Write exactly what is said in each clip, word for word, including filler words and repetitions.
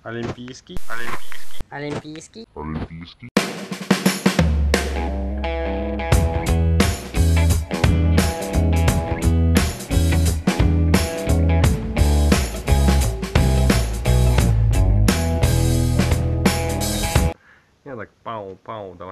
Олимпийский. Олимпийский. Олимпийский. Я так пау-пау, давай.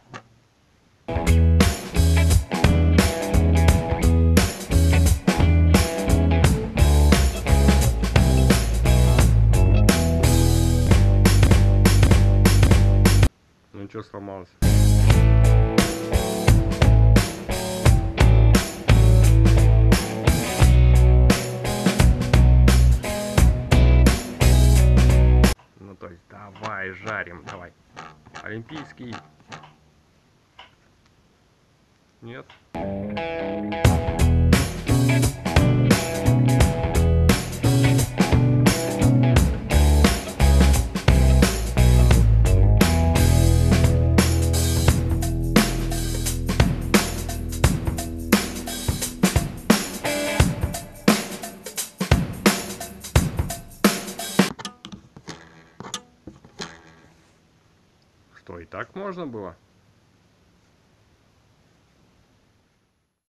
Ну что сломалось? Ну то есть давай жарим, давай. Олимпийский. Нет. Что, и так можно было?